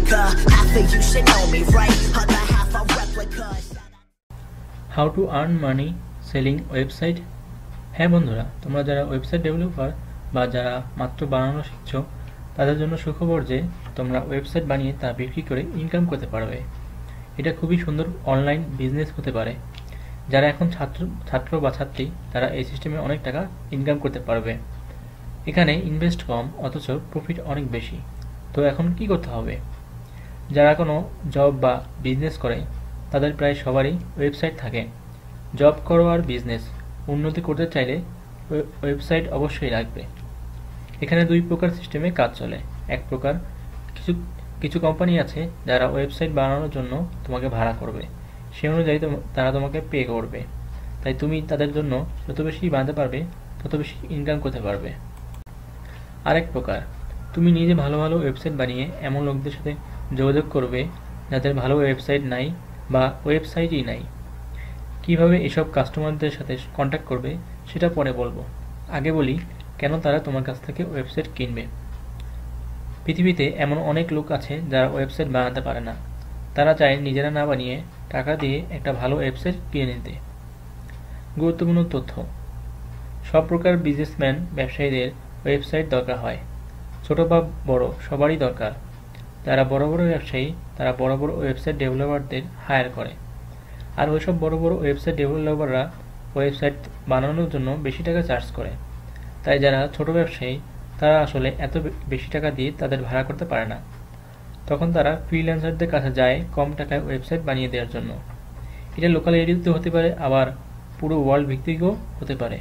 America. Half of you should know me, right? Other half are replicas. How to earn money selling website. হ্যাঁ বন্ধুরা, তোমরা যারা website developer বা যারা মাত্র বানানো শিখছো তাদের জন্য সুখবর যে তোমরা ওয়েবসাইট বানিয়ে তা বিক্রি করে ইনকাম করতে পারবে। এটা খুবই সুন্দর অনলাইন বিজনেস হতে পারে। যারা এখন ছাত্র বা ছাত্রী তারা এই সিস্টেমে অনেক টাকা ইনকাম করতে পারবে। এখানে ইনভেস্ট কম অথচ প্রফিট অনেক বেশি। তো এখন কি করতে হবে? যারা কোনো জব বা বিজনেস করে তাদের প্রায় সবারই ওয়েবসাইট থাকে। জব করো আর বিজনেস উন্নতি করতে চাইলে ওয়েবসাইট অবশ্যই লাগবে। এখানে দুই প্রকার সিস্টেমে কাজ চলে। এক প্রকার কিছু কোম্পানি আছে যারা ওয়েবসাইট বানানোর জন্য তোমাকে ভাড়া করবে, সে অনুযায়ী তারা তোমাকে পে করবে। তাই তুমি তাদের জন্য যত বেশি বানাতে পারবে তত বেশি ইনকাম করতে পারবে। আরেক প্রকার, তুমি নিজে ভালো ভালো ওয়েবসাইট বানিয়ে এমন লোকদের সাথে যোগাযোগ করবে যাদের ভালো ওয়েবসাইট নাই বা ওয়েবসাইটই নাই। কিভাবে এসব কাস্টমারদের সাথে কন্ট্যাক্ট করবে সেটা পরে বলবো। আগে বলি কেন তারা তোমার কাছ থেকে ওয়েবসাইট কিনবে। পৃথিবীতে এমন অনেক লোক আছে যারা ওয়েবসাইট বানাতে পারে না। তারা চায় নিজেরা না বানিয়ে টাকা দিয়ে একটা ভালো ওয়েবসাইট কিনে নিতে। গুরুত্বপূর্ণ তথ্য: সব প্রকার বিজনেসম্যান ব্যবসায়ীদের ওয়েবসাইট দরকার হয়। ছোট বা বড় সবারই দরকার। যারা বড় বড় ব্যবসায়ী তারা বড় বড় ওয়েবসাইট ডেভেলপারদের হায়ার করে। আর ওইসব বড় বড় ওয়েবসাইট ডেভেলপাররা ওয়েবসাইট বানানোর জন্য বেশি টাকা চার্জ করে। তাই যারা ছোট ব্যবসায়ী তারা আসলে এত বেশি টাকা দিয়ে তাদের ভাড়া করতে পারে না। তখন তারা ফ্রিল্যান্সারদের কাছে যায় কম টাকায় ওয়েবসাইট বানিয়ে দেওয়ার জন্য। এটা লোকাল এরিয়াতে হতে পারে, আবার পুরো ওয়ার্ল্ড ভিত্তিকও হতে পারে।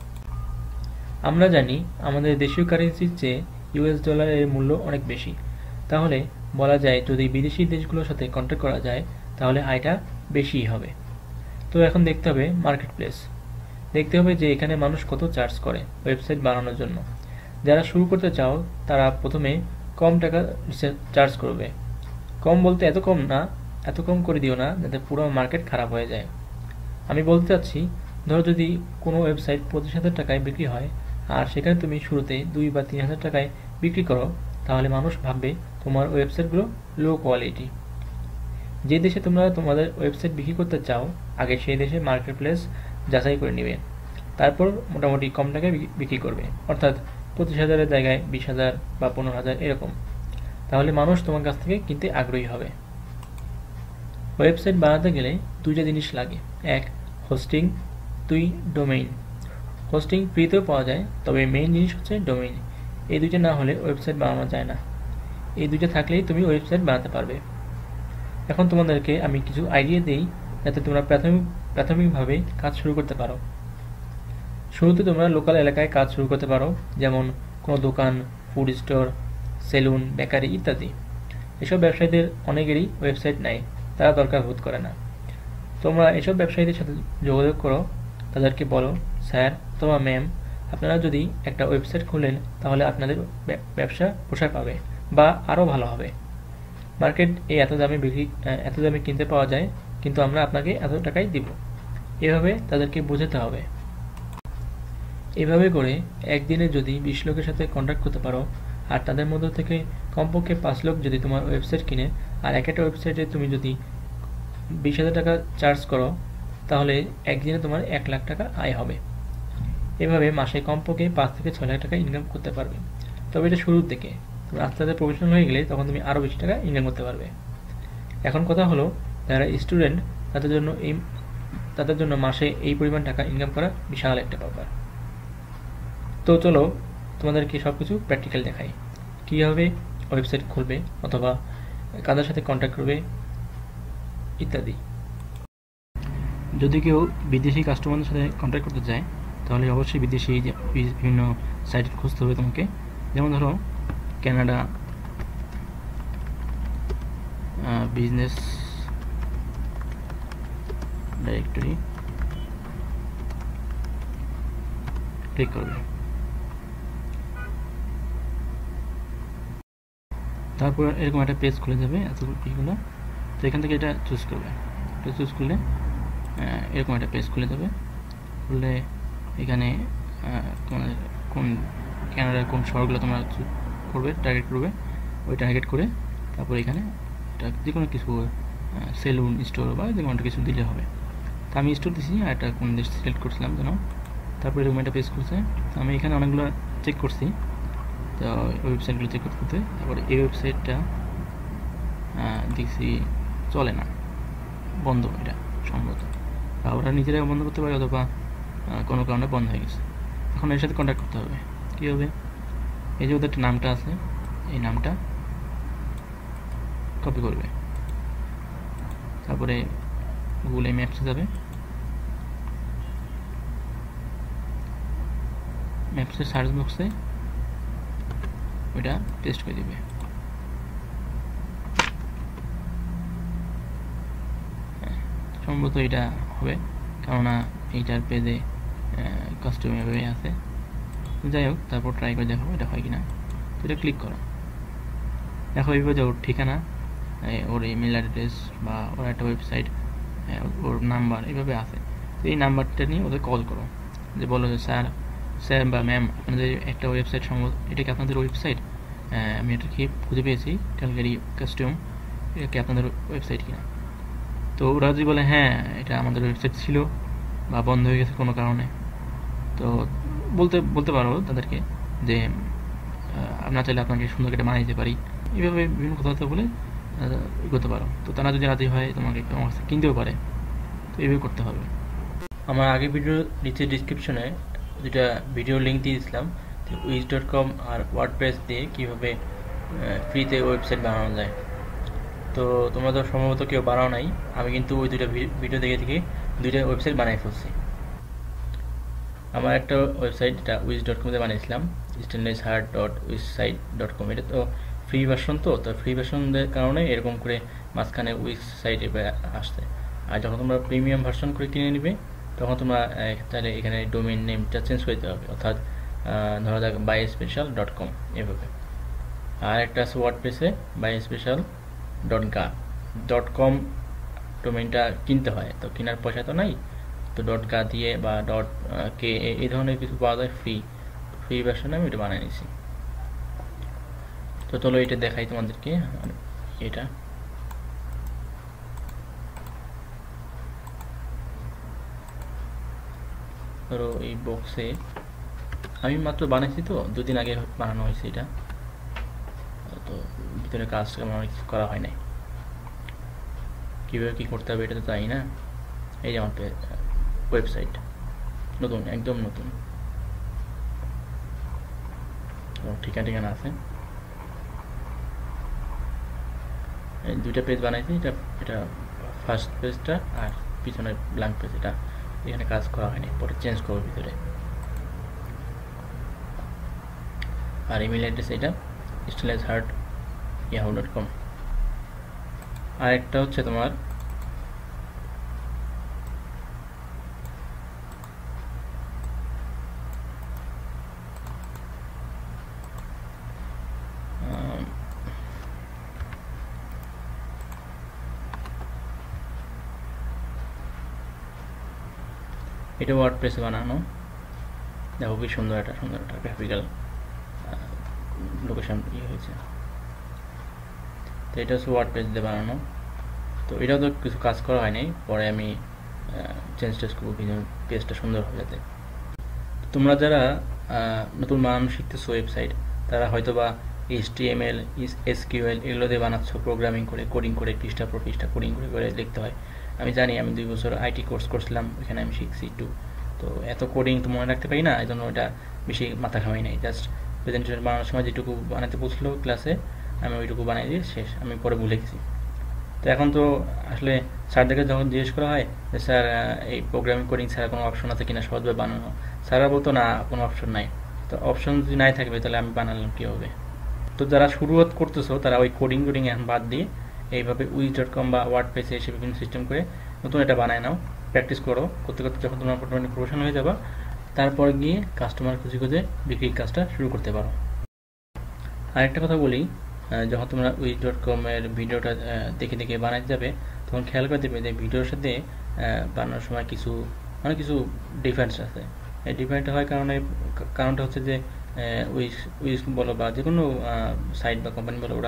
আমরা জানি আমাদের দেশীয় কারেন্সির চেয়ে ইউএস ডলারের মূল্য অনেক বেশি। তাহলে বলা যায় যদি বিদেশি দেশগুলোর সাথে কন্ট্যাক্ট করা যায় তাহলে আয়টা বেশিই হবে। তো এখন দেখতে হবে মার্কেট প্লেস। দেখতে হবে যে এখানে মানুষ কত চার্জ করে ওয়েবসাইট বানানোর জন্য। যারা শুরু করতে চাও তারা প্রথমে কম টাকা চার্জ করবে। কম বলতে এত কম না, এত কম করে দিও না যাতে পুরো মার্কেট খারাপ হয়ে যায়। আমি বলতে চাচ্ছি, ধরো যদি কোনো ওয়েবসাইট 25,000 টাকায় বিক্রি হয় আর সেখানে তুমি শুরুতে 2 বা 3,000 টাকায় বিক্রি করো, তাহলে মানুষ ভাববে তোমার ওয়েবসাইটগুলো লো কোয়ালিটি। যে দেশে তোমরা তোমাদের ওয়েবসাইট বিক্রি করতে চাও আগে সেই দেশে মার্কেট প্লেস যাচাই করে নেবে, তারপর মোটামুটি কম টাকায় বিক্রি করবে, অর্থাৎ 25,000-এর জায়গায় 20,000 বা 15,000 এরকম। তাহলে মানুষ তোমার কাছ থেকে কিনতে আগ্রহী হবে। ওয়েবসাইট বানাতে গেলে দুইটা জিনিস লাগে। এক, হোস্টিং, 2, ডোমেইন। হোস্টিং ফ্রিতেও পাওয়া যায়, তবে মেইন জিনিস হচ্ছে ডোমেইন। এই দুইটা না হলে ওয়েবসাইট বানানো যায় না। এই দুইটা থাকলেই তুমি ওয়েবসাইট বানাতে পারবে। এখন তোমাদেরকে আমি কিছু আইডিয়া দিই যাতে তোমরা প্রাথমিকভাবে কাজ শুরু করতে পারো। শুরুতে তোমরা লোকাল এলাকায় কাজ শুরু করতে পারো, যেমন কোনো দোকান, ফুড স্টোর, সেলুন, বেকারি ইত্যাদি। এসব ব্যবসায়ীদের অনেকেরই ওয়েবসাইট নাই, তারা দরকার বোধ করে না। তোমরা এসব ব্যবসায়ীদের সাথে যোগাযোগ করো, তাদেরকে বলো, স্যার অথবা ম্যাম, আপনারা যদি একটা ওয়েবসাইট খুলেন তাহলে আপনাদের ব্যবসা প্রসার পাবে বা আরও ভালো হবে। মার্কেট এত দামে কিনতে পাওয়া যায়, কিন্তু আমরা আপনাকে এত টাকাই দিব। এভাবে তাদেরকে বোঝাতে হবে। এভাবে করে একদিনে যদি 20 লোকের সাথে কন্ট্যাক্ট করতে পারো আর তাদের মধ্য থেকে কমপক্ষে 5 লোক যদি তোমার ওয়েবসাইট কিনে আর একটা ওয়েবসাইটে তুমি যদি 20,000 টাকা চার্জ করো, তাহলে একদিনে তোমার 1 লাখ টাকা আয় হবে। এভাবে মাসে কমপক্ষে 5 থেকে 6 লাখ টাকা ইনকাম করতে পারবে। তবে এটা শুরুর দিকে। তুমি আস্তে আস্তে প্রফেশনাল হয়ে গেলে তখন তুমি আরও বেশি টাকা ইনকাম করতে পারবে। এখন কথা হলো, যারা স্টুডেন্ট তাদের জন্য মাসে এই পরিমাণ টাকা ইনকাম করা বিশাল একটা ব্যাপার। তো চলো তোমাদেরকে সব কিছু প্র্যাকটিক্যাল দেখাই, কীভাবে ওয়েবসাইট খুলবে অথবা কাদের সাথে কন্ট্যাক্ট করবে ইত্যাদি। যদি কেউ বিদেশি কাস্টমারদের সাথে কন্ট্যাক্ট করতে চায় তাহলে অবশ্যই বিদেশি বিভিন্ন সাইট খুঁজতে হবে তোমাকে। যেমন ধরো কানাডা বিজনেস ডাইরেক্টরি ক্লিক করবে। তারপর এরকম একটা পেজ খুলে যাবে এতগুলো। তো এখান থেকে এটা চুজ করবে। এটা চুজ করলে এরকম একটা পেজ খুলে যাবে। খুললে এখানে তোমাদের কোন কানাডার কোন শহরগুলো তোমরা করবে টার্গেট করবে, ওই টার্গেট করে তারপর এখানে এটা যে কোনো কিছু সেলুন স্টোর বা যে কোনো কিছু দিলে হবে। তো আমি স্টোর দিছি আর একটা কোন দেশ সিলেক্ট করছিলাম যেন, তারপরে এরকম একটা পেজ করছে। তো আমি এখানে অনেকগুলো চেক করছি, তো ওয়েবসাইটগুলো চেক করতে করতে তারপরে এই ওয়েবসাইটটা দেখছি চলে না, বন্ধ, এটা সম্ভবত ওরা নিজেরাই বন্ধ করতে পারে অথবা কোনো কারণে বন্ধ হয়ে গেছে। এখন এর সাথে কন্ট্যাক্ট করতে হবে। কী হবে, এই যে ওদের একটা নামটা আছে, এই নামটা কপি করবে, তারপরে গুগল ম্যাপসে যাবে, ম্যাপসের সার্চ বক্সে ওইটা পেস্ট করে দিবে। সম্ভবত এটা হবে, কেননা এইটার পেজে কাস্টম এভাবে আছে। যাই হোক, তারপর ট্রাই করে দেখো এটা হয় কিনা। তো এটা ক্লিক করো, দেখো এইভাবে ওর ঠিকানা, ওর ইমেল অ্যাড্রেস বা ওর একটা ওয়েবসাইট, ওর নাম্বার এইভাবে আছে। তো এই নাম্বারটা নিয়ে ওদের কল করো, যে বলো যে স্যার বা ম্যাম, আপনাদের একটা ওয়েবসাইট সম্ভব, এটা কি আপনাদের ওয়েবসাইট? আমি এটা কি খুঁজে পেয়েছি, ক্যালগারি কাস্টম, এটা কি আপনাদের ওয়েবসাইট কিনা? তো ওরা যদি বলে হ্যাঁ এটা আমাদের ওয়েবসাইট ছিল বা বন্ধ হয়ে গেছে কোনো কারণে, তো বলতে পারো তাদেরকে যে আপনার চাইলে আপনাকে সুন্দর করে বানিয়ে দিতে পারি, এইভাবে বিভিন্ন কথাবার্তা বলে এগোতে পারো। তো তারা যদি রাজি হয় তোমাকে আমার কাছে কিনতেও পারে। তো এইভাবে করতে হবে। আমার আগে ভিডিও নিচে ডিসক্রিপশনে দুটা ভিডিও লিঙ্ক দিয়ে দিয়েছিলাম, wiz.com আর ওয়ার্ডপ্রেস দিয়ে কীভাবে ফ্রিতে ওয়েবসাইট বানানো যায়। তো তোমরা তো সম্ভবত কেউ বানাও নাই, আমি কিন্তু ওই দুইটা ভিডিও দেখে দুইটা ওয়েবসাইট বানিয়ে ফেলছি। আমার একটা ওয়েবসাইট, এটা wiz.com-তে বানিয়েছিলাম, stainlessheart.wizsite.com। এটা তো ফ্রি ভার্সন, তো ফ্রি ভার্সনের কারণে এরকম করে মাঝখানে উইজ সাইট আসছে। আর যখন তোমরা প্রিমিয়াম ভার্সন করে কিনে নিবে, তখন তোমরা তাহলে এখানে ডোমেইন নেমটা চেঞ্জ করে দিতে হবে, অর্থাৎ ধরা যাক byspecial.com এভাবে। আর একটা আছে ওয়ার্ডপ্রেসে byspecial.ga.com ডোমেইনটা কিনতে হয়, তো কেনার পয়সা তো নাই, তো .ga দিয়ে বা .ke এই ধরনের কিছু পাওয়া যায় ফ্রি ভার্সনে, আমি এটা বানিয়ে নিয়েছি। তো চলো এটা দেখাই তোমাদেরকে। এটা ধরো এই বক্সে আমি মাত্র বানিয়েছি, তো দুদিন আগে বানানো হয়েছে এটা, তো ভিতরে কাজ আমার কিছু করা হয় নাই, কীভাবে কী করতে হবে এটা তো জানি না। এই যে আমার ওয়েবসাইট নতুন, একদম নতুন, ঠিকানা আছে। দুইটা পেজ বানাইছি, এটা ফার্স্ট পেজটা আর পিছনের ব্ল্যাঙ্ক পেজ, এটা এখানে কাজ করা হয়নি, পরে চেঞ্জ করবো ভিতরে। আর ইমেল অ্যাড্রেস এটা stainlessheart@yahoo.com। আর একটা হচ্ছে তোমার এটা ওয়ার্ডপ্রেসে বানানো, দেখো কি সুন্দর একটা গ্রাফিক্যাল লোকেশন হয়েছে। তো এটা হচ্ছে ওয়ার্ডপ্রেস দিয়ে বানানো, তো এটাও তো কিছু কাজ করা হয়নি, পরে আমি চেঞ্জ করবো পেজটা সুন্দর হয়ে যাতে। তোমরা যারা নতুন বানানো শিখতেছো ওয়েবসাইট, তারা হয়তো বা HTML, SQL এগুলো দিয়ে বানাচ্ছ, প্রোগ্রামিং করে, কোডিং করে, পৃষ্ঠা পর পৃষ্ঠা কোডিং করে লিখতে হয়। আমি জানি, আমি 2 বছর IT কোর্স করছিলাম, ওইখানে আমি শিখছি একটু। তো এত কোডিং তো মনে রাখতে পারি না, এই জন্য ওটা বেশি মাথা ঘামাই নাই। জাস্ট প্রেজেন্টেশন বানানোর সময় যেটুকু বানাতে বলছিল ক্লাসে, আমি ওইটুকু বানিয়ে দিয়ে শেষ, আমি পরে ভুলে গেছি। তো এখন তো আসলে স্যারদেরকে যখন জিজ্ঞেস করা হয় যে স্যার এই প্রোগ্রামিং কোডিং ছাড়া কোনো অপশন আছে কিনা সহজভাবে বানানো, স্যাররা বলতো না, কোনো অপশন নাই। তো অপশন যদি নাই থাকবে তাহলে আমি বানালাম কীভাবে? তো যারা শুরুয়াত করতেছো, তারা ওই কোডিং এখন বাদ দিয়ে এইভাবে wiz.com বা ওয়ার্ডপ্রেসে এসে বিভিন্ন সিস্টেম করে নতুন এটা বানায় নাও, প্র্যাকটিস করো, করতে করতে যখন তোমার মোটামুটি প্রফেশনাল হয়ে যাবা, তারপর গিয়ে কাস্টমার খুঁজে বিক্রির কাজটা শুরু করতে পারো। আরেকটা কথা বলি, যখন তোমরা wiz.com এর ভিডিওটা দেখে বানাতে যাবে, তখন খেয়াল করে দেবে যে ভিডিওর সাথে বানানোর সময় অনেক কিছু ডিফারেন্স আছে। এই ডিফারেন্ট হওয়ার কারণটা হচ্ছে যে উইজ বলো বা যে কোনো সাইট বা কোম্পানি বলো, ওরা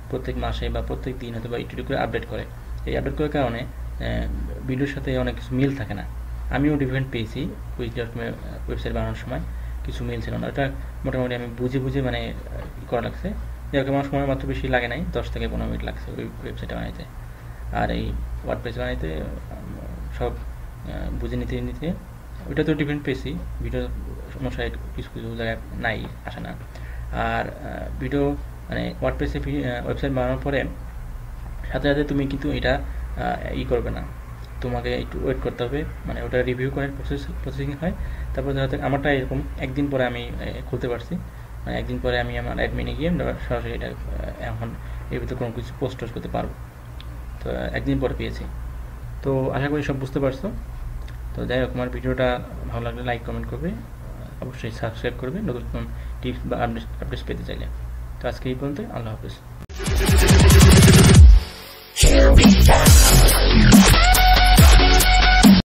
প্রত্যেক মাসে বা প্রত্যেক দিন হয়তো বা একটু করে আপডেট করে। এই আপডেট করার কারণে ভিডিওর সাথে অনেক কিছু মিল থাকে না। আমিও ডিফারেন্ট পেয়েছি কুইজ.কমে ওয়েবসাইট বানানোর সময়, কিছু মিল ছিল না। ওটা মোটামুটি আমি বুঝে মানে করা লাগছে। যেরকম আমার সময় মাত্র বেশি লাগে নাই, 10 থেকে 15 মিনিট লাগছে ওই ওয়েবসাইটটা বানাইতে। আর এই ওয়ার্ডপ্রেস বানাইতে সব বুঝে নিতে ওইটা তো ডিফারেন্ট পেয়েছি। ভিডিও সমস্যা কিছু জায়গায় নাই, আসে না। আর ভিডিও মানে ওয়ার্ডপ্রেসে ওয়েবসাইট বানানোর পরে সাথে সাথে তুমি কিন্তু এটা করবে না, তোমাকে একটু ওয়েট করতে হবে, মানে ওটা রিভিউ করে প্রসেসিং হয়। তারপর হয়তো আমারটা এরকম একদিন পরে আমি খুলতে পারছি, মানে একদিন পরে আমি আমার অ্যাডমিনে গিয়ে সরাসরি এটা এখন এর ভিতরে কোনো কিছু পোস্ট করতে পারবো। তো একদিন পরে পেয়েছি। তো আশা করি সব বুঝতে পারছো। তো যাই হোক, আমার ভিডিওটা ভালো লাগলে লাইক কমেন্ট করবে, অবশ্যই সাবস্ক্রাইব করবে নতুন নতুন টিপস বা আপডেটস পেতে চাইলে। তো আজকে এই পর্যন্ত, আল্লাহ হাফেজ।